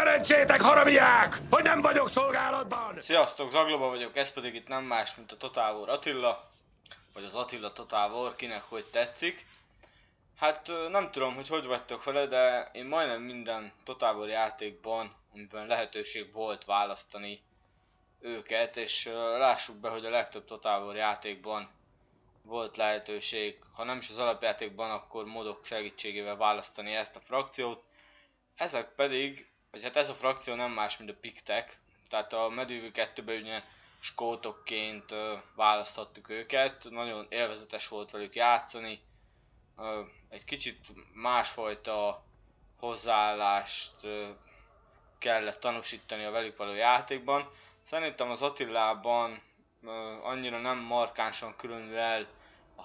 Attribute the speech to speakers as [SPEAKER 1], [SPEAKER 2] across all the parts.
[SPEAKER 1] szerencsétek, haramiák, hogy nem vagyok szolgálatban!
[SPEAKER 2] Sziasztok, Zagloba vagyok, ez pedig itt nem más, mint a Total War Attila, vagy az Attila Total War, kinek hogy tetszik. Hát nem tudom, hogy vagytok vele, de én majdnem minden Total War játékban, amiben lehetőség volt választani őket, és lássuk be, hogy a legtöbb Total War játékban volt lehetőség, ha nem is az alapjátékban, akkor modok segítségével választani ezt a frakciót. Ezek pedig, vagy hát ez a frakció nem más, mint a piktek, tehát a Medieval 2-ben ugye skótokként választhattuk őket, nagyon élvezetes volt velük játszani, egy kicsit másfajta hozzáállást kellett tanúsítani a velük való játékban. Szerintem az Attilában annyira nem markánsan különül el a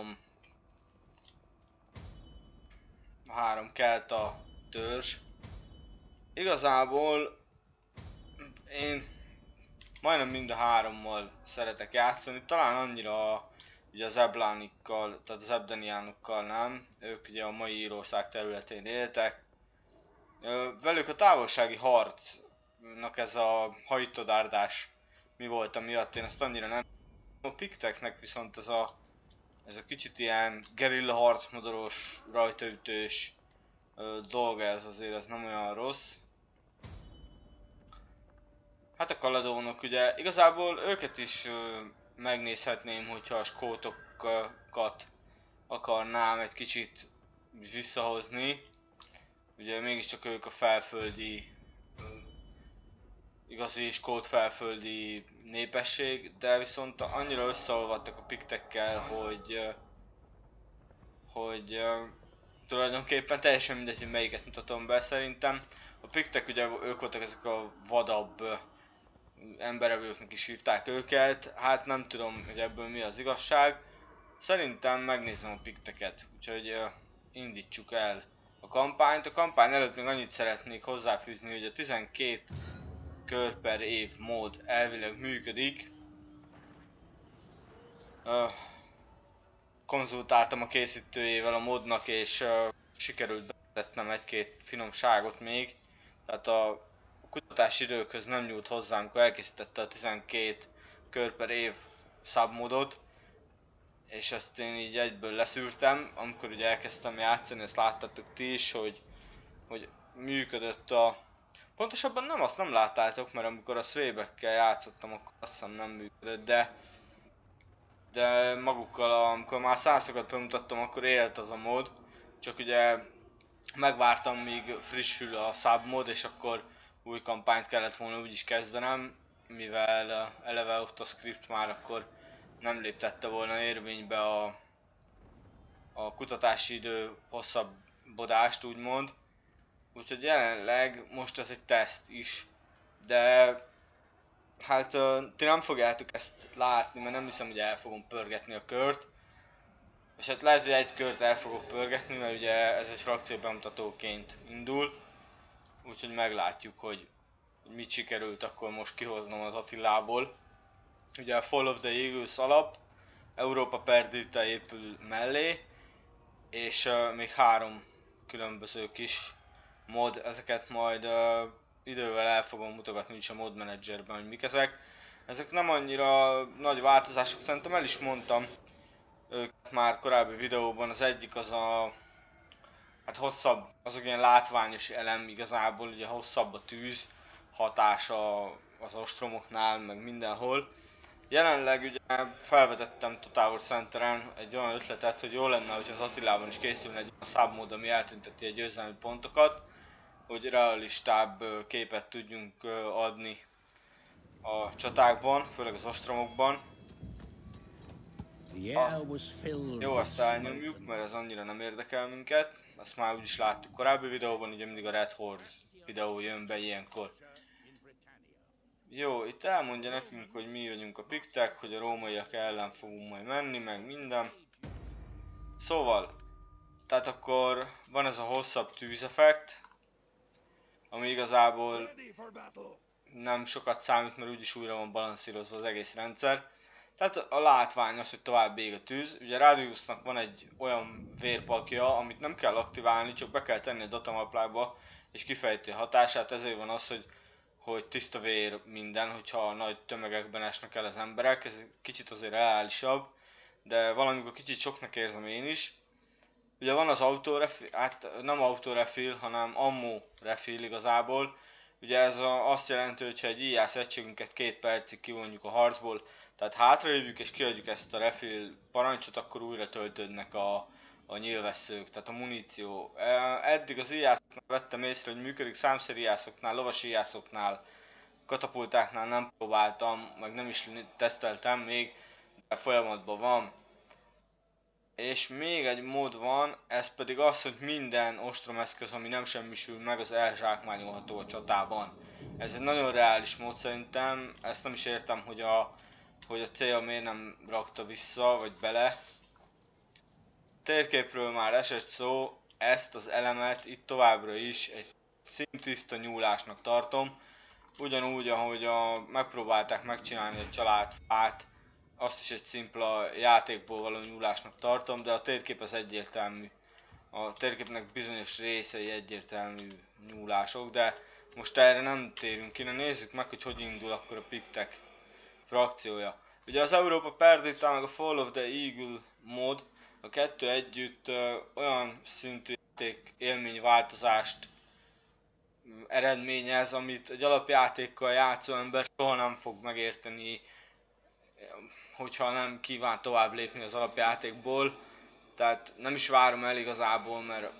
[SPEAKER 2] három kelta törzs. Igazából én majdnem mind a hárommal szeretek játszani, talán annyira ugye az eblánikkal, tehát az ebdeniánokkal nem, ők ugye a mai Írország területén éltek. Velük a távolsági harcnak ez a hajtódárdás mi volt miatt, én ezt annyira nem. A pikteknek viszont ez a kicsit ilyen gerilla harcmodoros, rajtaütős dolga, ez azért ez nem olyan rossz. Hát a kaladónok ugye, igazából őket is megnézhetném, hogyha a skótokat akarnám egy kicsit visszahozni. Ugye mégiscsak ők a felföldi, igazi skót felföldi népesség, de viszont annyira összeolvadtak a piktekkel, hogy tulajdonképpen teljesen mindegy, hogy melyiket mutatom be szerintem. A piktek ugye ők voltak ezek a vadabb emberevőknek is hívták őket, hát nem tudom, hogy ebből mi az igazság. Szerintem megnézem a pikteket, úgyhogy indítsuk el a kampányt. A kampány előtt még annyit szeretnék hozzáfűzni, hogy a 12 kör per év mód elvileg működik. Konzultáltam a készítőjével a modnak, és sikerült bevezetnem egy-két finomságot még. Tehát a kutatási időkhöz nem nyúlt hozzá, amikor elkészítette a 12 kör per év submodot, és ezt én így egyből leszűrtem, amikor ugye elkezdtem játszani, ezt láttátok ti is, hogy működött a... Pontosabban azt nem láttátok, mert amikor a Swaybackkel játszottam, akkor azt hiszem nem működött, de magukkal, amikor már 100-szokat bemutattam, akkor élt az a mod, csak ugye megvártam, míg frissül a submod, és akkor új kampányt kellett volna úgyis kezdenem, mivel eleve ott a script már akkor nem léptette volna érvénybe a kutatási idő hosszabbodást úgymond. Úgyhogy jelenleg most ez egy teszt is, de hát ti nem fogjátok ezt látni, mert nem hiszem, hogy el fogom pörgetni a kört. És hát lehet, hogy egy kört el fogok pörgetni, mert ugye ez egy frakció bemutatóként indul. Úgyhogy meglátjuk, hogy mit sikerült akkor most kihoznom az Attilából. Ugye a Fall of the Eagles alap, Európa Perdita épül mellé, és még 3 különböző kis mod, ezeket majd idővel el fogom mutogatni is a mod managerben, hogy mik ezek. Ezek nem annyira nagy változások, szerintem el is mondtam őket már korábbi videóban. Az egyik az a hát hosszabb, azok ilyen látványos elem igazából, ugye hosszabb a tűz hatása az ostromoknál, meg mindenhol. Jelenleg ugye felvetettem Total War Centeren egy olyan ötletet, hogy jó lenne, hogyha az Attilában is készülne egy olyan submód, ami eltünteti a győzelmi pontokat, hogy realistább képet tudjunk adni a csatákban, főleg az ostromokban. Jó, azt elnyomjuk, mert ez annyira nem érdekel minket. Azt már úgyis láttuk korábbi videóban, ugye mindig a Red Horse videó jön be ilyenkor. Jó, itt elmondja nekünk, hogy mi vagyunk a piktek, hogy a rómaiak ellen fogunk majd menni, meg minden. Szóval, tehát akkor van ez a hosszabb tűzeffekt, ami igazából nem sokat számít, mert úgyis újra van balanszírozva az egész rendszer. Tehát a látvány az, hogy tovább ég a tűz. Ugye a Radiusnak van egy olyan vérpakja, amit nem kell aktiválni, csak be kell tenni a datamaplába és kifejti a hatását, ezért van az, hogy tiszta vér minden, hogyha nagy tömegekben esnek el az emberek, ez kicsit azért reálisabb, de valamikor kicsit soknak érzem én is. Ugye van az auto-refill, hát nem auto-refill, hanem ammo refill igazából. Ugye ez azt jelenti, hogy ha egy IAS egységünket 2 percig kivonjuk a harcból, tehát hátrajövjük és kiadjuk ezt a refill parancsot, akkor újra töltődnek a nyílvesszők, tehát a muníció. Eddig az IAS-oknál vettem észre, hogy működik, számszerű IAS-oknál, lovas IAS-oknál, katapultáknál nem próbáltam, meg nem is teszteltem még, de folyamatban van. És még egy mód van, ez pedig az, hogy minden ostromeszköz, ami nem semmisül meg, az elzsákmányolható a csatában. Ez egy nagyon reális mód szerintem, ezt nem is értem, hogy a cél miért nem rakta vissza, vagy bele. Térképről már esett szó, ezt az elemet itt továbbra is egy színtiszta nyúlásnak tartom. Ugyanúgy, ahogy megpróbálták megcsinálni a családfát, azt is egy szimpla játékból való nyúlásnak tartom, de a térkép az egyértelmű. A térképnek bizonyos részei egyértelmű nyúlások, de most erre nem térünk ki, nézzük meg, hogy indul akkor a Pictek frakciója. Ugye az Europa Perdita meg a Fall of the Eagle mód, a kettő együtt olyan szintű élményváltozást eredményez, amit egy alapjátékkal játszó ember soha nem fog megérteni, hogyha nem kíván tovább lépni az alapjátékból. Tehát nem is várom el igazából, mert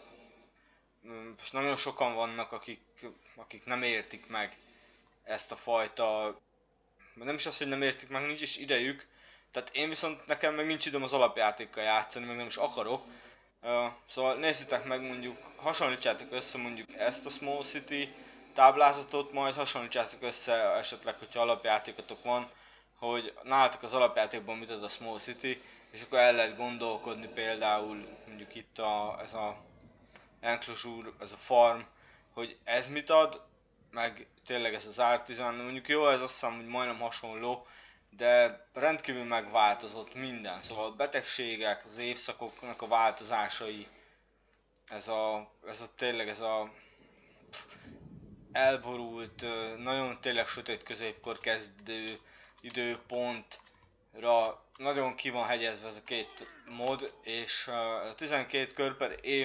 [SPEAKER 2] nagyon sokan vannak, akik nem értik meg ezt a fajta... Nem is az, hogy nem értik meg, nincs is idejük. Tehát én viszont nekem meg nincs időm az alapjátékkal játszani, meg nem is akarok. Szóval nézzétek meg, mondjuk hasonlítsátok össze mondjuk ezt a Small City táblázatot, majd hasonlítsátok össze esetleg, hogyha alapjátékotok van, hogy nálatok az alapjátékban mit ad a Small City, és akkor el lehet gondolkodni például mondjuk itt ez a enclosure, ez a farm, hogy ez mit ad, meg tényleg ez az artisan, mondjuk jó, ez azt hiszem, hogy majdnem hasonló, de rendkívül megváltozott minden, szóval a betegségek, az évszakoknak a változásai, tényleg ez a elborult, nagyon tényleg sötét középkor kezdő időpontra nagyon ki van hegyezve ez a két mod, és a 12 kör per év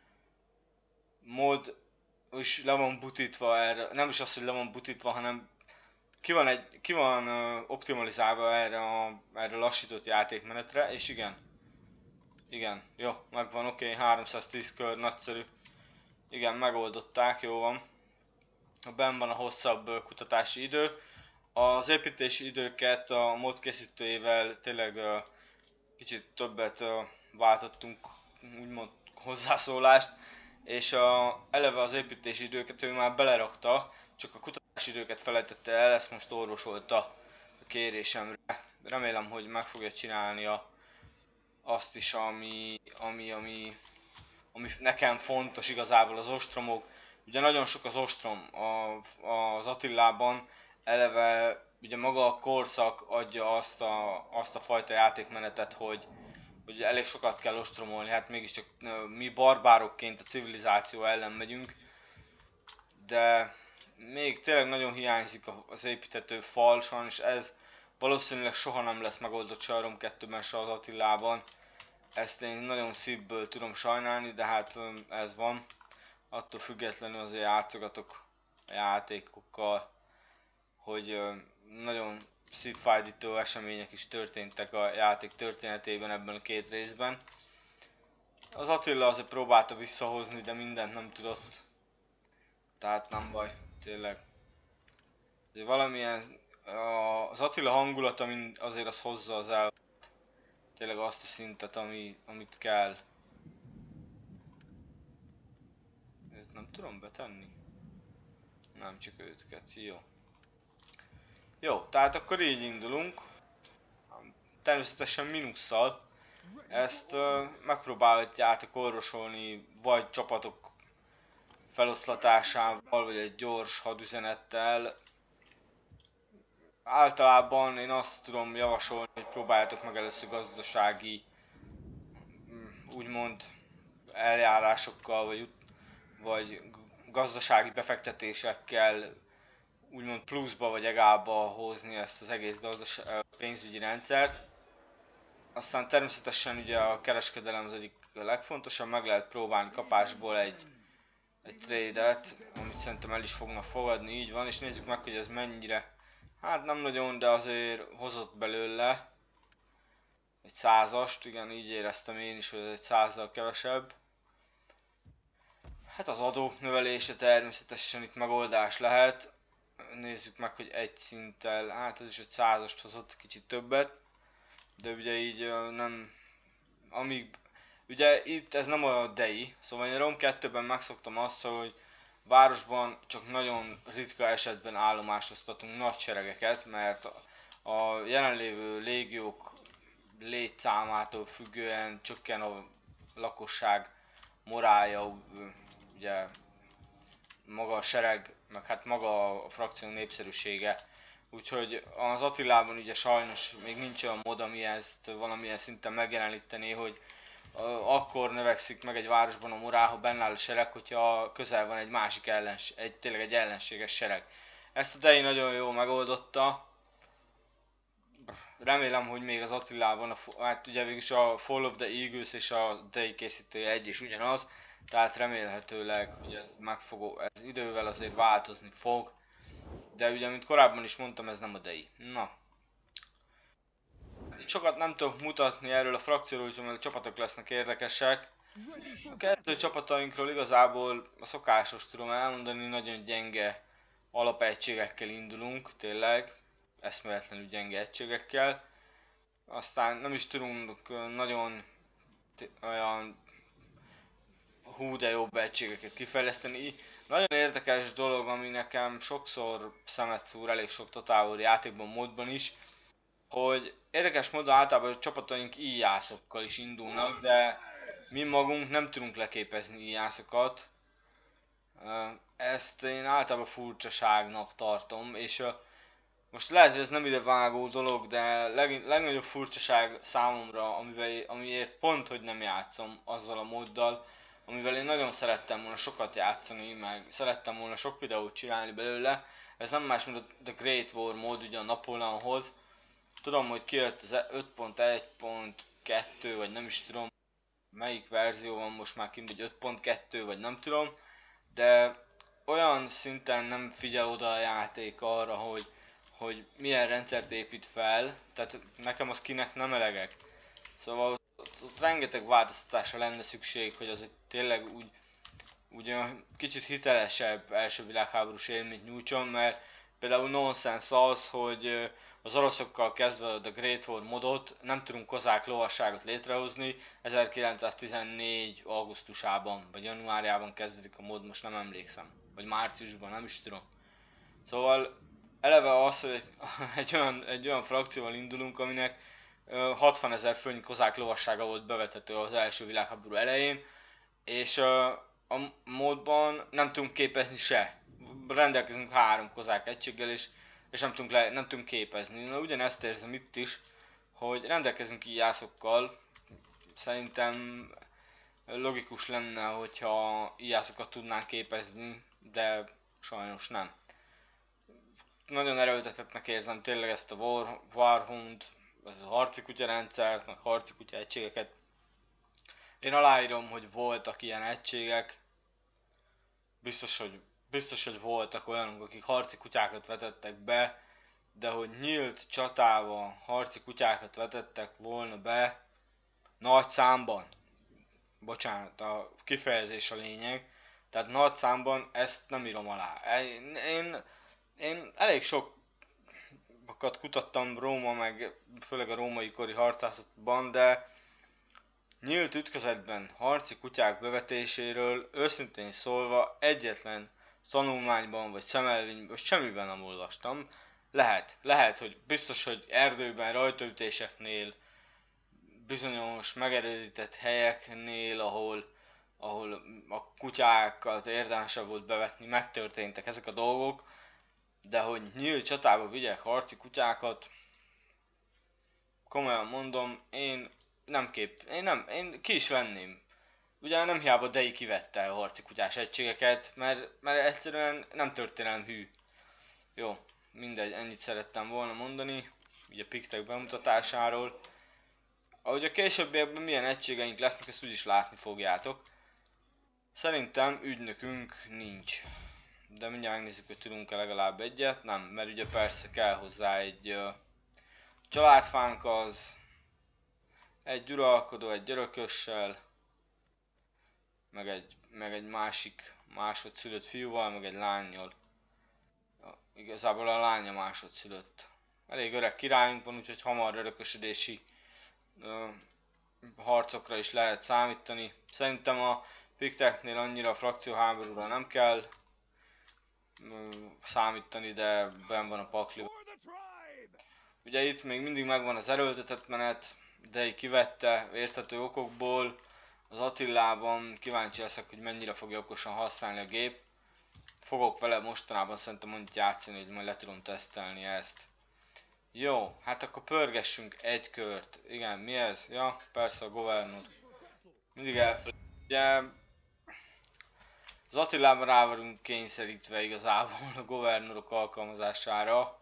[SPEAKER 2] mod is le van butítva erre, nem is az, hogy le van butítva, hanem ki van optimalizálva erre a lassított játékmenetre, és igen, jó, megvan, oké, 310 kör, nagyszerű. Igen, megoldották, jó van. Benn van a hosszabb kutatási idő. Az építési időket a mod készítőjével tényleg kicsit többet váltottunk, úgymond hozzászólást, és eleve az építési időket ő már belerakta, csak a kutatási időket felejtette el, ezt most orvosolta a kérésemre. Remélem, hogy meg fogja csinálni azt is, ami nekem fontos igazából, az ostromok. Ugye nagyon sok az ostrom az Attillában, eleve ugye maga a korszak adja azt a fajta játékmenetet, hogy elég sokat kell ostromolni, hát mégiscsak mi barbárokként a civilizáció ellen megyünk, de még tényleg nagyon hiányzik az építhető fal, sajnos ez valószínűleg soha nem lesz megoldott se a Rom 2-ben, se az Attillában. Ezt én nagyon szívből tudom sajnálni, de hát ez van. Attól függetlenül azért játszogatok a játékokkal, hogy nagyon szívfájdító események is történtek a játék történetében ebben a két részben. Az Attila azért próbálta visszahozni, de mindent nem tudott. Tehát nem baj, tényleg. De valamilyen... Az Attila hangulata azért az hozza az el... Tényleg azt a szintet, amit kell. Őt nem tudom betenni? Nem, csak őket, jó. Jó, tehát akkor így indulunk. Természetesen mínusszal. Ezt megpróbálhatjátok orvosolni, vagy csapatok feloszlatásával, vagy egy gyors hadüzenettel. Általában én azt tudom javasolni, hogy próbáljátok meg először gazdasági, úgymond eljárásokkal, vagy gazdasági befektetésekkel úgymond pluszba vagy egába hozni ezt az egész pénzügyi rendszert. Aztán természetesen ugye a kereskedelem az egyik legfontosabb, meg lehet próbálni kapásból egy trade-et, amit szerintem el is fognak fogadni, így van, és nézzük meg, hogy ez mennyire, hát nem nagyon, de azért hozott belőle egy 100-ast, igen, így éreztem én is, hogy ez egy 100-zal kevesebb. Hát az adók növelése természetesen itt megoldás lehet. Nézzük meg, hogy egy szinttel, hát ez is egy 100-ast hozott, kicsit többet. De ugye így nem, amíg, ugye itt ez nem a DEI, szóval én a ROM 2-ben megszoktam azt, hogy városban csak nagyon ritka esetben állomásoztatunk nagy seregeket, mert a jelenlévő légiók létszámától függően csökken a lakosság morálja, ugye maga a sereg, meg hát maga a frakció népszerűsége. Úgyhogy az Attilában ugye sajnos még nincs olyan mod, ami ezt valamilyen szinten megjeleníteni, hogy akkor növekszik meg egy városban a morál, ha benne áll a sereg, hogyha közel van egy másik tényleg egy ellenséges sereg. Ezt a DEI nagyon jól megoldotta. Remélem, hogy még az Attilában, hát ugye végülis a Fall of the Eagles és a DEI készítője egy is ugyanaz, tehát remélhetőleg, hogy ez idővel azért változni fog. De ugye, mint korábban is mondtam, ez nem a DEI. Na. Sokat nem tudok mutatni erről a frakcióról, úgyhogy a csapatok lesznek érdekesek. A kettő csapatainkról igazából a szokásos tudom elmondani, nagyon gyenge alapegységekkel indulunk, tényleg. Eszméletlenül gyenge egységekkel. Aztán nem is tudunk nagyon olyan hú de jobb egységeket kifejleszteni. Nagyon érdekes dolog, ami nekem sokszor szemet szúr, elég sok Total War játékban, módban is, hogy érdekes módon általában a csapataink íjászokkal is indulnak, de mi magunk nem tudunk leképezni íjászokat. Ezt én általában furcsaságnak tartom, és most lehet, hogy ez nem idevágó dolog, de legnagyobb furcsaság számomra, amiért pont, hogy nem játszom azzal a móddal, amivel én nagyon szerettem volna sokat játszani, meg szerettem volna sok videót csinálni belőle. Ez nem más, mint a The Great War mód ugye a Napóleonhoz. Tudom, hogy kijött az 5.1.2, vagy nem is tudom melyik verzió van most már kint, vagy 5.2, vagy nem tudom. De olyan szinten nem figyel oda a játék arra, hogy milyen rendszert épít fel, tehát nekem a skinek nem elegek. Szóval ott rengeteg változtatásra lenne szükség, hogy az tényleg úgy kicsit hitelesebb első világháborús élményt nyújtson, mert például nonsens az, hogy az oroszokkal kezdve a The Great War modot nem tudunk kozák lovasságot létrehozni. 1914. augusztusában vagy januárjában kezdődik a mod, most nem emlékszem. Vagy márciusban, nem is tudom. Szóval eleve az, hogy egy olyan frakcióval indulunk, aminek 60 000 főnyi kozák lovassága volt bevethető az első világháború elején, és a módban nem tudunk képezni se. Rendelkezünk 3 kozák egységgel, és nem tudunk képezni. Na, ugyanezt érzem itt is, hogy rendelkezünk íjászokkal. Szerintem logikus lenne, hogyha íjászokat tudnánk képezni, de sajnos nem. Nagyon erőltetettnek érzem tényleg ezt a Warhound, ez a harci kutya rendszert, meg harci kutya egységeket. Én aláírom, hogy voltak ilyen egységek. Biztos, hogy voltak olyanok, akik harci kutyákat vetettek be, de hogy nyílt csatában harci kutyákat vetettek volna be nagy számban. Bocsánat, a kifejezés a lényeg. Tehát nagy számban ezt nem írom alá. Én elég sokat kutattam Róma, meg főleg a római kori harcászatban, de nyílt ütközetben harci kutyák bevetéséről őszintén szólva egyetlen tanulmányban vagy szemelvényben vagy semmiben nem olvastam. Lehet, hogy biztos, hogy erdőben, rajtaütéseknél, bizonyos megerősített helyeknél, ahol a kutyákat érdemesebb volt bevetni, megtörténtek ezek a dolgok, de hogy nyílt csatába vigyek harci kutyákat, komolyan mondom, én ki is venném. Ugye nem hiába Dei kivette a harci kutyás egységeket, mert egyszerűen nem történelem hű. Jó, mindegy, ennyit szerettem volna mondani, ugye a piktek bemutatásáról. Ahogy a későbbiekben milyen egységeink lesznek, ezt úgyis látni fogjátok. Szerintem ügynökünk nincs. De mindjárt megnézzük, hogy tudunk-e legalább egyet. Nem, mert ugye persze kell hozzá egy családfánk az. Egy uralkodó, egy örökössel. Meg egy másik másodszülött fiúval, meg egy lánnyal. Igazából a lánya másodszülött. Elég öreg királyunk van, úgyhogy hamar örökösödési harcokra is lehet számítani. Szerintem a pikteknél annyira a frakcióháborúra nem kell számítani, de benn van a pakliban. Ugye itt még mindig megvan az erőltetett menet, de így kivette érthető okokból. Az Attilában kíváncsi leszek, hogy mennyire fogja okosan használni a gép. Fogok vele mostanában szerintem annyit játszani, hogy majd le tudom tesztelni ezt. Jó, hát akkor pörgessünk egy kört. Igen, mi ez? Ja, persze a governor. Mindig elfelejtem. Ugye az Attilában rá vagyunk kényszerítve igazából a governorok alkalmazására.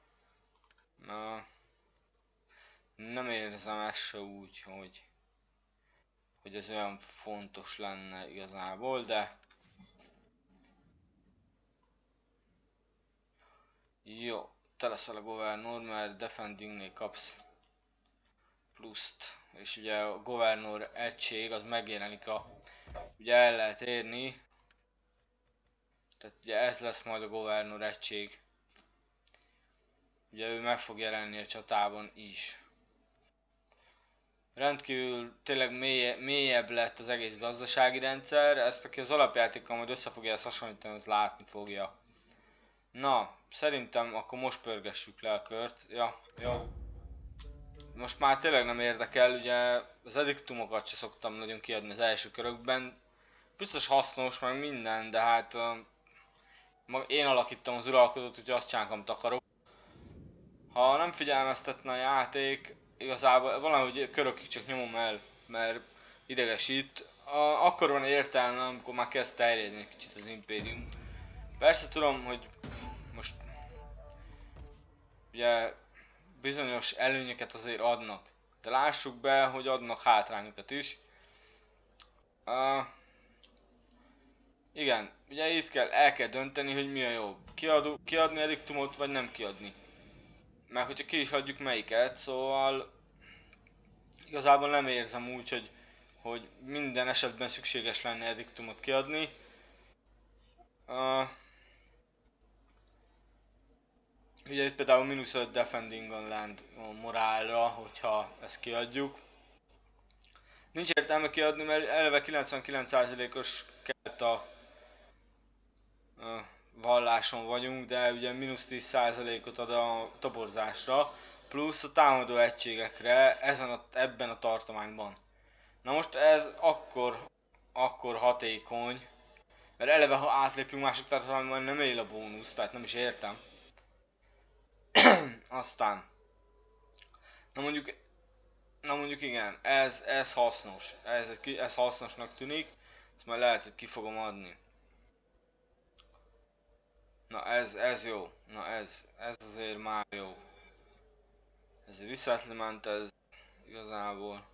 [SPEAKER 2] Nem érzem ezt se úgy, hogy ez olyan fontos lenne igazából, de jó, te leszel a governor, mert defendingnél kapsz pluszt, és ugye a governor egység az megjelenik ugye el lehet érni, tehát ugye ez lesz majd a governor egység, ugye ő meg fog jelenni a csatában is. Rendkívül tényleg mélyebb lett az egész gazdasági rendszer, ezt aki az alapjátékkal majd össze fogja ezt hasonlítani, az látni fogja. Na, szerintem akkor most pörgessük le a kört. Ja, jó. Most már tényleg nem érdekel, ugye az ediktumokat se szoktam nagyon kiadni az első körökben. Biztos hasznos, meg minden, de hát én alakítom az uralkodót, úgyhogy azt csinálom, amit akarok. Ha nem figyelmeztetne a játék, igazából valahogy körökig csak nyomom el, mert idegesít. Akkor van értelme, amikor már kezd terjedni egy kicsit az impérium. Persze tudom, hogy most ugye bizonyos előnyöket azért adnak, de lássuk be, hogy adnak hátrányokat is. Igen, ugye itt el kell dönteni, hogy mi a jobb. Kiadni ediktumot, vagy nem kiadni. Mert hogyha ki is adjuk melyiket, szóval igazából nem érzem úgy, hogy minden esetben szükséges lenne ediktumot kiadni. Ugye itt például -5 defending on land morálra, hogyha ezt kiadjuk. Nincs értelme kiadni, mert eleve 99%-os kelt a valláson vagyunk, de ugye -10%-ot ad a toborzásra, plusz a támadó egységekre ebben a tartományban. Na most ez akkor hatékony, mert eleve ha átlépünk másik tartományban nem él a bónusz, tehát nem is értem. Aztán, na mondjuk igen, ez hasznos, ez hasznosnak tűnik, ezt majd lehet, hogy ki fogom adni. Na ez jó, na ez azért már jó. Ez egy resettlement, ez igazából.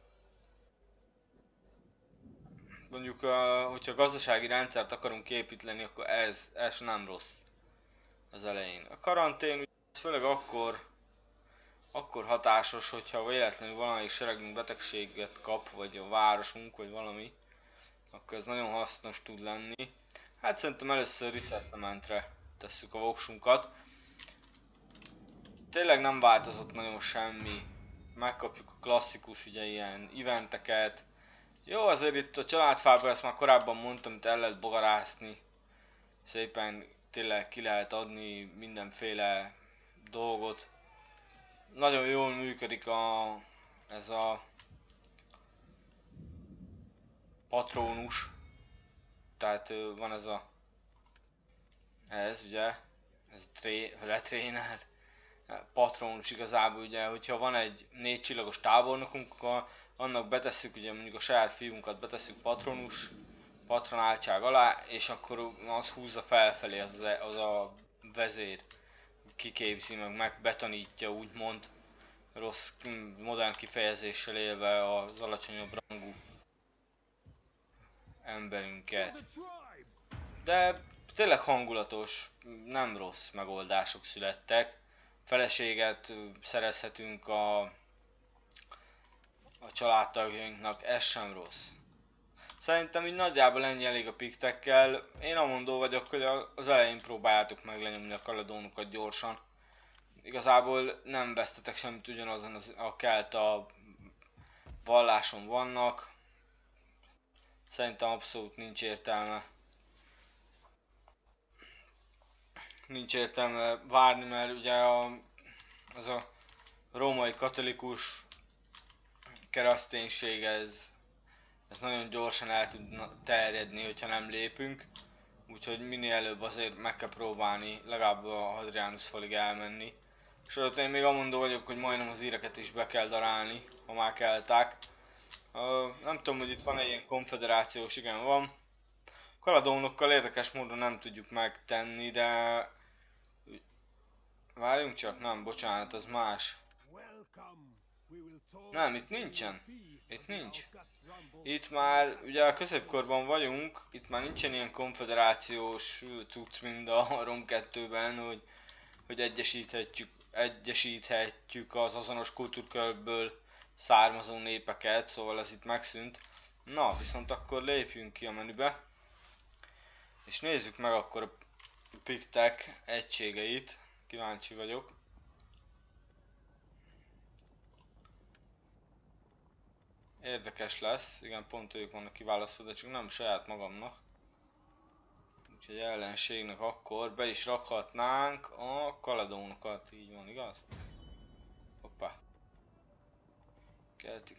[SPEAKER 2] Mondjuk, hogyha gazdasági rendszert akarunk építeni, akkor ez nem rossz az elején. A karantén ez főleg akkor hatásos, hogyha véletlenül valamelyik seregünk betegséget kap, vagy a városunk, vagy valami, akkor ez nagyon hasznos tud lenni. Hát szerintem először resettlementre tesszük a voksunkat. Tényleg nem változott nagyon semmi. Megkapjuk a klasszikus ugye ilyen eventeket. Jó, azért itt a családfában ezt már korábban mondtam, itt el lehet bogarászni. Szépen tényleg ki lehet adni mindenféle dolgot. Nagyon jól működik ez a patrónus. Tehát van ez ugye, ez a retréner. patronus igazából, ugye, hogyha van egy 4 csillagos tábornokunk, akkor annak betesszük, ugye mondjuk a saját fiunkat betesszük patronáltság alá, és akkor az húzza felfelé az a vezér, kiképzi meg betanítja, úgymond rossz modern kifejezéssel élve az alacsonyabb rangú emberünket. De tényleg hangulatos, nem rossz megoldások születtek. Feleséget szerezhetünk a családtagjainknak, ez sem rossz. Szerintem így nagyjából ennyi elég a piktekkel. Én amondó vagyok, hogy az elején próbáljátok meg lenyomni a kaledónokat gyorsan. Igazából nem vesztetek semmit, ugyanazon a kelta valláson vannak. Szerintem abszolút nincs értelme. Nincs értelme várni, mert ugye az a római katolikus kereszténység ez nagyon gyorsan el tud terjedni, hogyha nem lépünk. Úgyhogy minél előbb azért meg kell próbálni legalább a Hadrianus falig elmenni. És ott én még amondó vagyok, hogy majdnem az íreket is be kell darálni, ha már kelták. Nem tudom, hogy itt van-e ilyen konfederációs, igen van. Kaledónokkal érdekes módon nem tudjuk megtenni, de... Várjunk csak, nem, bocsánat, az más. Nem, itt nincsen. Itt nincs. Itt már, ugye a középkorban vagyunk, itt már nincsen ilyen konfederációs cucc, mint a Rom 2-ben, hogy egyesíthetjük az azonos kultúrkörből származó népeket, szóval ez itt megszűnt. Na, viszont akkor lépjünk ki a menübe, és nézzük meg akkor a piktek egységeit. Kíváncsi vagyok. Érdekes lesz, igen, pont ők vannak kiválasztva, de csak nem saját magamnak. Úgyhogy ellenségnek akkor be is rakhatnánk a kaledónokat, így van, igaz? Hoppá. Keltik.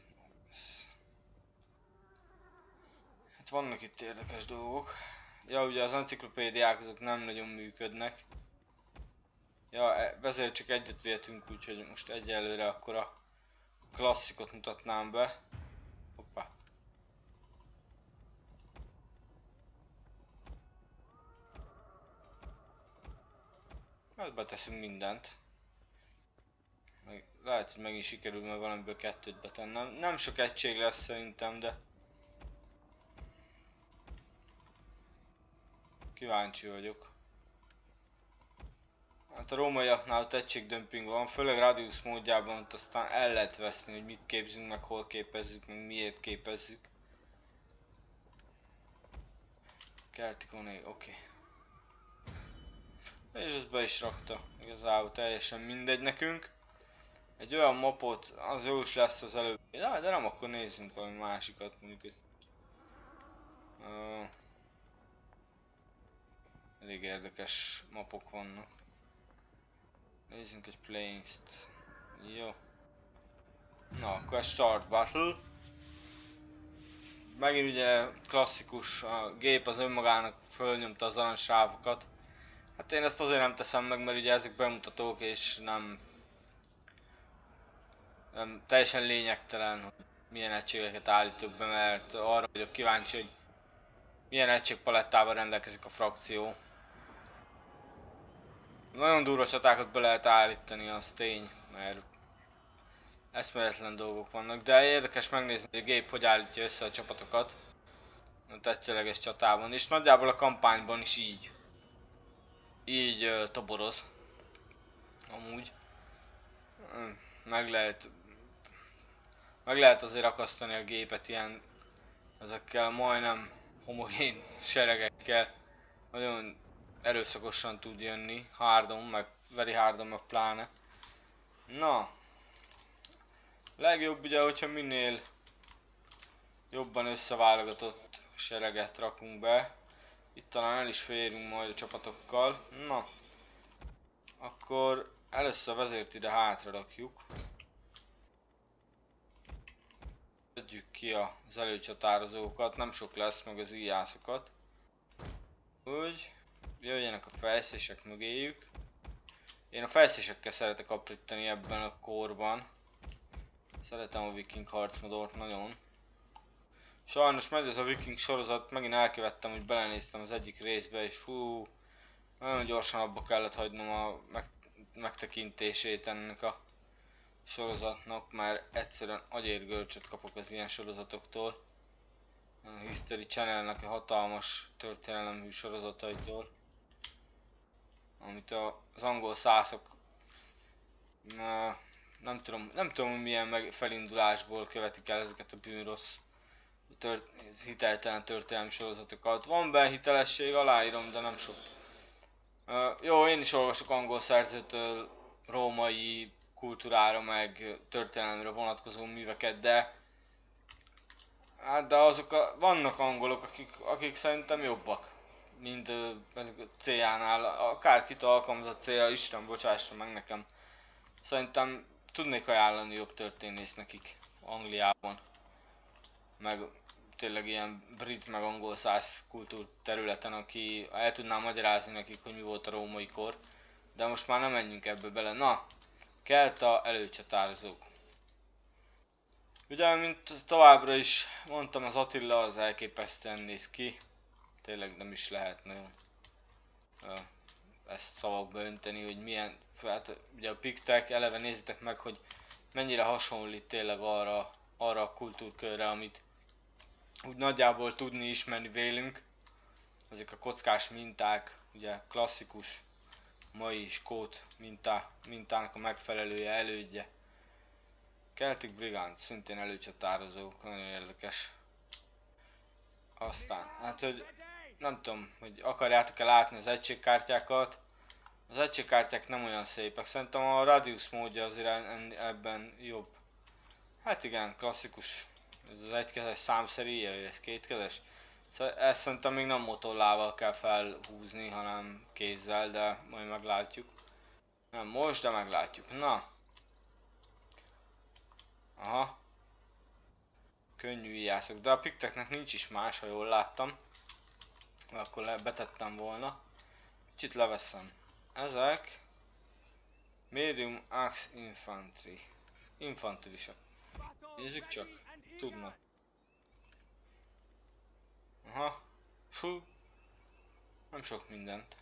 [SPEAKER 2] Hát vannak itt érdekes dolgok. Ja, ugye az enciklopédiák azok nem nagyon működnek. Ja, ezért csak egyet vihetünk, úgyhogy most egyelőre akkor a klasszikot mutatnám be. Hoppá. Hát beteszünk mindent. Lehet, hogy megint sikerül meg valamiből 2-t betennem. Nem sok egység lesz szerintem, de... Kíváncsi vagyok. Hát a rómaiaknál ott egységdömping van, főleg Radius módjában ott aztán el lehet veszni, hogy mit képzünk, meg hol képezzük, meg miért képezzük. Celticoné, oké. És ezt be is rakta, igazából teljesen mindegy nekünk. Egy olyan mapot, az jó is lesz az előbb. Ja, de nem, akkor nézzünk valami másikat, mondjuk itt. Elég érdekes mapok vannak. Nézzünk egy Plains-t. Jó. Na, akkor ez Start Battle. Megint ugye klasszikus, a gép az önmagának fölnyomta az aranysávokat. Hát én ezt azért nem teszem meg, mert ugye ezek bemutatók és nem teljesen lényegtelen, hogy milyen egységeket állítok be, mert arra vagyok kíváncsi, hogy milyen egységpalettával rendelkezik a frakció. Nagyon durva csatákat be lehet állítani, az tény, mert eszméletlen dolgok vannak, de érdekes megnézni, hogy a gép hogy állítja össze a csapatokat a tetszőleges csatában, és nagyjából a kampányban is így toboroz. Amúgy meg lehet azért akasztani a gépet ilyen ezekkel majdnem homogén seregekkel. Nagyon erőszakosan tud jönni, hardon, meg very hardon, meg pláne. Na, legjobb ugye, hogyha minél jobban összeválogatott sereget rakunk be. Itt talán el is férünk majd a csapatokkal. Na, akkor először a vezért ide hátra rakjuk. Tegyük ki az előcsatározókat, nem sok lesz, meg az íjászokat. Úgy, jöjjenek a fejszések mögéjük. Én a fejszésekkel szeretek aprítani ebben a korban. Szeretem a viking harcmodort nagyon. Sajnos megy ez a viking sorozat, megint elkövettem, hogy belenéztem az egyik részbe, és hú, nagyon gyorsan abba kellett hagynom a megtekintését ennek a sorozatnak, mert egyszerűen agyérgörcsöt kapok az ilyen sorozatoktól. A History Channelnek a hatalmas történelemhű sorozataitól, amit az angol szászok nem tudom milyen felindulásból követik el ezeket a bűnrossz hiteltelen történelmi sorozatokat. Van benne hitelesség, aláírom, de nem sok. Jó, én is olvasok angol szerzőtől római kultúrára meg történelemre vonatkozó műveket, de vannak angolok, akik szerintem jobbak, mint a C-nál. Akárkit alkalmazott C-a, Isten bocsássa meg nekem. Szerintem tudnék ajánlani jobb történész nekik Angliában. Meg tényleg ilyen brit meg angol száz kultúr területen, aki el tudná magyarázni nekik, hogy mi volt a római kor. De most már nem menjünk ebbe bele. Na, kelta előcsatározók. Ugye, mint továbbra is mondtam, az Attila az elképesztően néz ki. Tényleg nem is lehet nagyon ezt szavakba önteni, hogy milyen, hát ugye a piktek, eleve nézzétek meg, hogy mennyire hasonlít tényleg arra a kultúrkörre, amit úgy nagyjából tudni, ismerni vélünk. Ezek a kockás minták, ugye klasszikus mai skót mintának a megfelelője, elődje. Celtic Brigand, szintén előcsatározók, nagyon érdekes. Aztán, hát hogy nem tudom, hogy akarjátok-e látni az egységkártyákat. Az egységkártyák nem olyan szépek, szerintem a Radius módja azért ebben jobb. Hát igen, klasszikus, ez az egykezes számszerűje, vagy ez kétkezes. Ezt szerintem még nem motorlával kell felhúzni, hanem kézzel, de majd meglátjuk. Nem most, de meglátjuk. Na. Aha. Könnyű íjászok, de a pikteknek nincs is más, ha jól láttam. Akkor betettem volna. Kicsit leveszem. Ezek Medium Axe Infantry. Infantrisak. Nézzük csak. Tudnak. Aha. Fú. Nem sok mindent.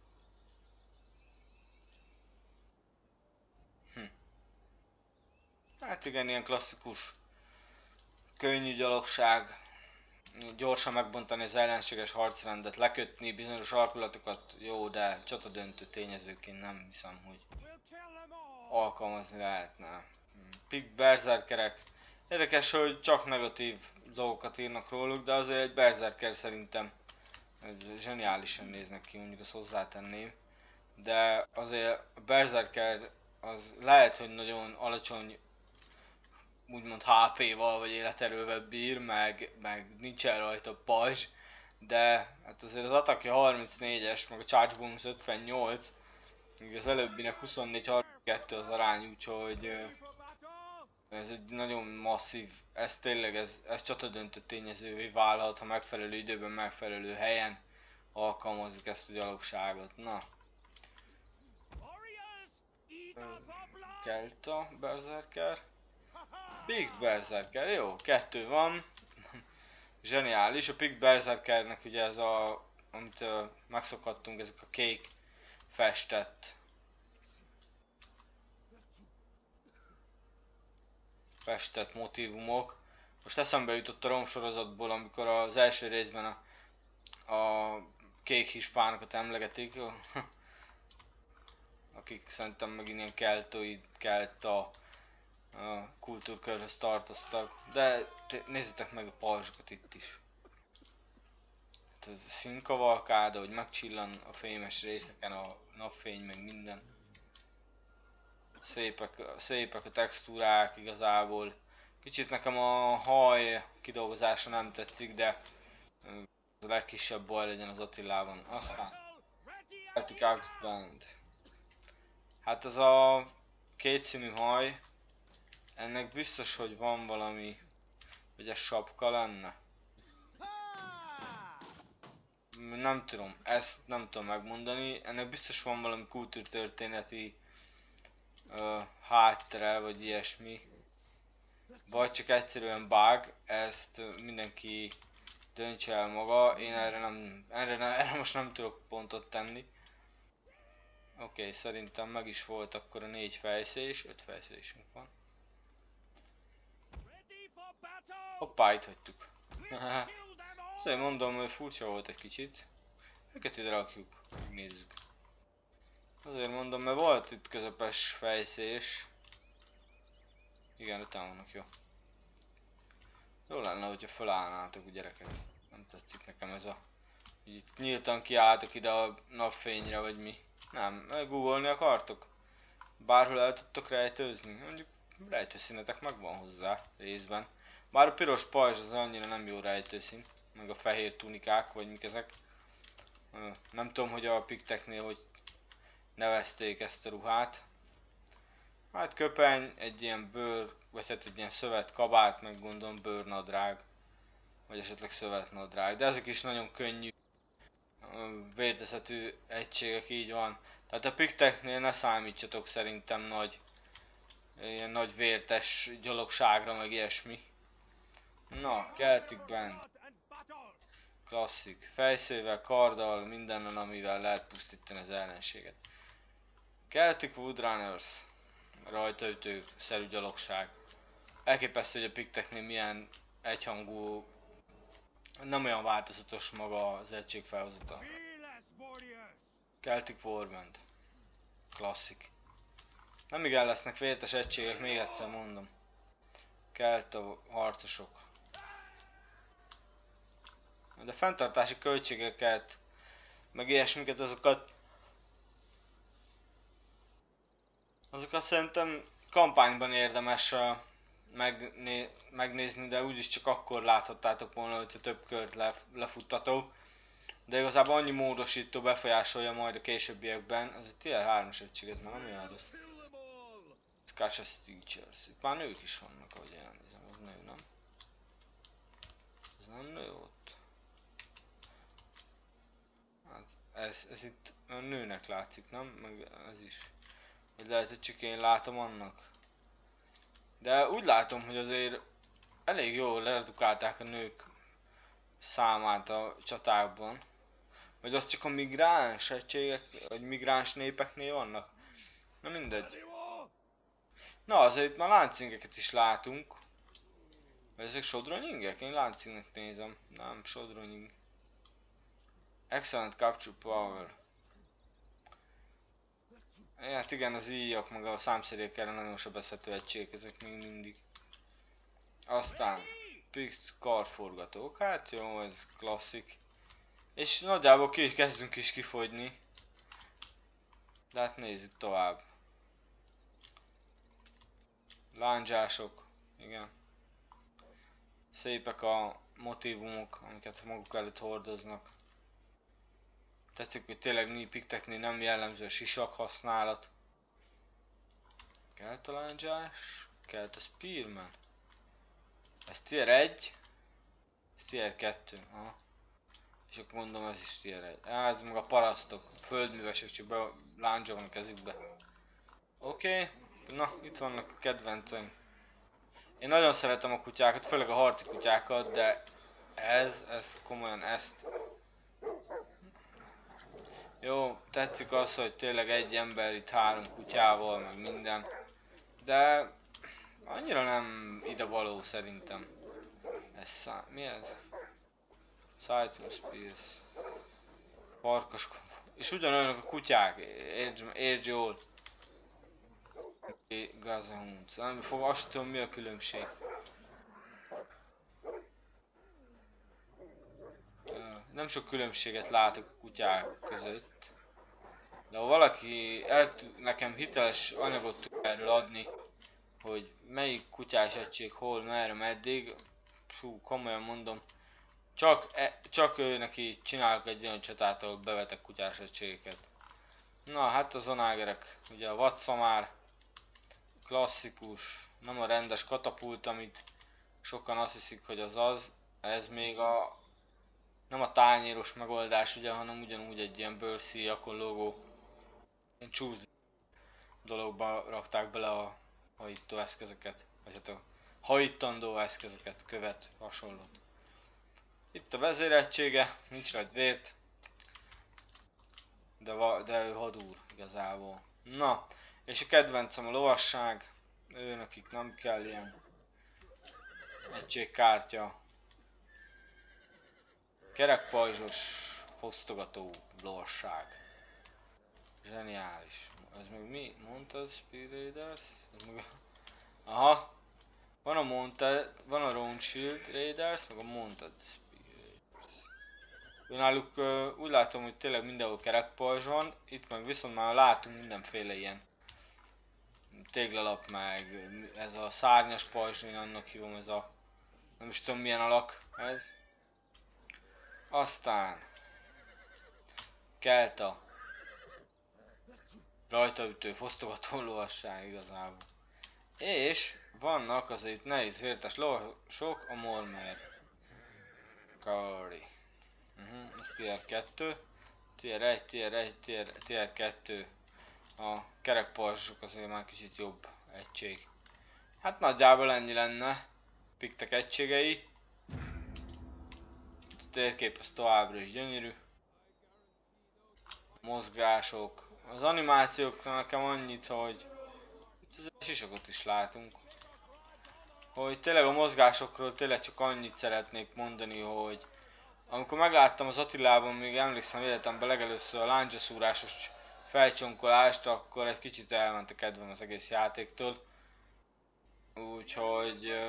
[SPEAKER 2] Hát igen, ilyen klasszikus. Könnyű gyalogság. Gyorsan megbontani az ellenséges harcrendet, lekötni bizonyos alkulatokat, jó, de csatadöntő tényezőként nem hiszem, hogy alkalmazni lehetne. Pick berserkerek. Érdekes, hogy csak negatív dolgokat írnak róluk, de azért egy berserker szerintem zseniálisan néznek ki, mondjuk azt hozzátenném. De azért a berserker az lehet, hogy nagyon alacsony úgymond HP-val vagy életerővel bír, meg nincsen rajta pajzs, de hát azért az attackja 34-es, meg a charge bonus 58, míg az előbbinek 24-32 az arány, úgyhogy ez egy nagyon masszív, ez tényleg ez csatadöntő tényezővé válhat, ha megfelelő időben, megfelelő helyen alkalmazzuk ezt a gyalogságot. Na. Kelta, berserker. Picked Berserker, jó, 2 van. Zseniális, a Picked Berserkernek ugye ez a, amit megszokhattunk, ezek a kék festett motívumok. Most eszembe jutott a Rom sorozatból, amikor az első részben a kék hispánokat emlegetik, akik szerintem megint ilyen kelta kultúrkörhöz tartoztak, de nézzétek meg a pajzsokat itt is. Hát ez a színkavalkáda, hogy megcsillan a fémes részeken a napfény, meg minden. Szépek a textúrák igazából. Kicsit nekem a haj kidolgozása nem tetszik, de a legkisebb baj legyen az Attilában. Aztán Celtic Axe Band. Hát ez a kétszínű haj, ennek biztos, hogy van valami, hogy ez sapka lenne. Nem tudom, ezt nem tudom megmondani. Ennek biztos van valami kultúrtörténeti háttere, vagy ilyesmi. Vagy csak egyszerűen bug, ezt mindenki döntse el maga, én erre most nem tudok pontot tenni. Oké, szerintem meg is volt akkor a 4 fejszés, 5 fejszésünk van. Hoppá, itt hagytuk. Szóval mondom, hogy furcsa volt egy kicsit. Őket ide rakjuk, megnézzük. Azért mondom, mert volt itt közepes fejszés. Igen, utána vannak, jó. Jó lenne, hogyha felállnátok a gyereket. Nem tetszik nekem ez a... Itt nyíltan kiálltok ide a napfényre, vagy mi. Nem, googolni akartok? Bárhol el tudtok rejtőzni? Mondjuk rejtőszínetek megvan hozzá, részben. Bár a piros pajzs az annyira nem jó rejtőszín. Meg a fehér tunikák, vagy mik ezek. Nem tudom, hogy a pikteknél hogy nevezték ezt a ruhát. Hát köpeny, egy ilyen bőr, vagy hát egy ilyen szövet kabát, meg gondolom bőrnadrág. Vagy esetleg szövetnadrág. De ezek is nagyon könnyű vérteszetű egységek, így van. Tehát a pikteknél ne számítsatok szerintem ilyen nagy vértes gyalogságra, meg ilyesmi. Na, Celtic Band. Klasszik. Fejszével, karddal, mindennel, amivel lehet pusztítani az ellenséget. Celtic Woodrunners. Rajtaütő-szerű gyalogság. Elképesztő, hogy a pikteknél milyen egyhangú, nem olyan változatos maga az egység felhozata. Celtic Warband. Klasszik. Nem igen lesznek vértes egységek, még egyszer mondom. Kelta harcosok. De fenntartási költségeket, meg ilyesmiket, azokat szerintem kampányban érdemes megnézni, de úgyis csak akkor láthattátok volna, hogyha több kört lefuttatok. De igazából annyi módosító befolyásolja majd a későbbiekben. Ez egy tier 3-as egység, ez már nem olyan rossz. Scotch Teachers. Itt már nők is vannak, ahogy elnézem. Ez nő, nem? Ez nem nő ott. Hát ez itt a nőnek látszik, nem? Meg ez is. Vagy lehet, hogy csak én látom annak. De úgy látom, hogy azért elég jól leredukálták a nők számát a csatákban. Vagy az csak a migráns egységek, vagy migráns népeknél vannak? Na mindegy. Na azért itt már láncingeket is látunk. Vagy ezek sodronyingek? Én láncingnek nézem. Nem, sodronying. Excellent Capture Power. Hát igen, az íjak meg a számszerékkel nagyon sebezhető egységek, ezek még mindig. Aztán Pixt karforgatók, hát jó, ez klasszik. És nagyjából kezdünk is kifogyni. De hát nézzük tovább. Lándzsások, igen. Szépek a motívumok, amiket maguk előtt hordoznak. Tetszik, hogy tényleg pikteknél nem jellemző a sisak használat. Kelta lándzsás, Kelta Spearman. Ez tier 1, ez tier 2, aha. És akkor mondom, ez is tier 1. Ez meg a parasztok, a földművesek, csak láncsa van a kezükbe. Oké, na itt vannak a kedvencem. Én nagyon szeretem a kutyákat, főleg a harci kutyákat, de ez komolyan ezt. Jó, tetszik az, hogy tényleg egy ember itt 3 kutyával, meg minden. De annyira nem idevaló szerintem. Mi ez? Cytus Spears. Farkas. És ugyanolyanok a kutyák. Értsd jól. Gazahunc. Nem fog, azt tudom, mi a különbség. Nem sok különbséget látok a kutyák között. De ha valaki nekem hiteles anyagot tud erről adni, hogy melyik kutyás egység hol, merre, meddig, hú, komolyan mondom, csak ő neki csinálok egy olyan csatát, ahol bevetek kutyás egységeket. Na hát a zonágerek, ugye a vadszamár, klasszikus, nem a rendes katapult, amit sokan azt hiszik, hogy az, ez még nem a tányéros megoldás ugye, hanem ugyanúgy egy ilyen bőrszíjakon lógó csúsz. dologba rakták bele a hajító eszközöket, vagy hát a hajítandó eszközöket, követ, hasonlót. Itt a vezéregysége, nincs rajta vért, de ő hadúr igazából. Na, és a kedvencem a lovasság, ő nekik nem kell ilyen egységkártya. Kerekpajzsos, fosztogató lovasság. Zseniális. Ez meg mi? Mounted Speed Raiders? Aha. Van a Round Shield Raiders, meg a Mounted Speed Raiders. Náluk úgy látom, hogy tényleg mindenhol kerekpajzs van. Itt meg viszont már látunk mindenféle ilyen téglalap, meg ez a szárnyas pajzs, én annak hívom, ez a... nem is tudom milyen alak ez. Aztán... Kelta. Rajtaütő, fosztogató lovasság igazából. És vannak azért itt nehéz vértes lovasok, a Mormer. Kari. Ez tier 2. Tier 1, tier 1, tier 2. A kerekpajzsok azért már kicsit jobb egység. Hát nagyjából ennyi lenne. Piktek egységei. A térkép az továbbra is gyönyörű. Mozgások. Az animációkra nekem annyit, hogy itt az sisakot is látunk. Hogy tényleg a mozgásokról tényleg csak annyit szeretnék mondani, hogy amikor megláttam az Attilában, még emlékszem életemben legelőször a lándzsaszúrásos fejcsonkolást, akkor egy kicsit elment a kedvem az egész játéktól. Úgyhogy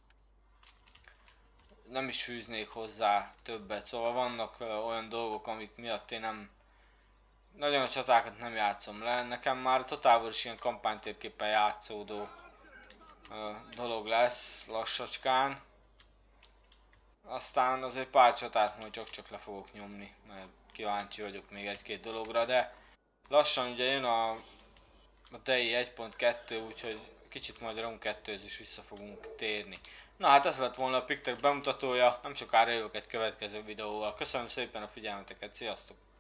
[SPEAKER 2] nem is fűznék hozzá többet, szóval vannak olyan dolgok, amik miatt én nem nagyon a csatákat nem játszom le. Nekem már a Total War is ilyen kampánytérképpen játszódó dolog lesz lassacskán. Aztán azért pár csatát majd csak le fogok nyomni, mert kíváncsi vagyok még egy-két dologra, de lassan ugye jön a DI 1.2, úgyhogy kicsit majd a Rom 2-höz is vissza fogunk térni. Na hát ez lett volna a Piktek bemutatója, nem sokára jövök egy következő videóval. Köszönöm szépen a figyelmeteket, sziasztok!